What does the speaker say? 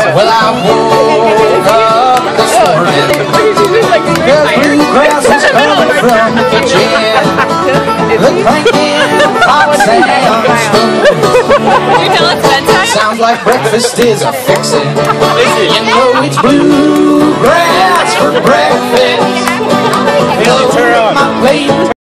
Well, I woke up this morning. The bluegrass was coming from the kitchen. The clanking pots and spoons. Sounds like breakfast is a fixin'. You know it's bluegrass for breakfast.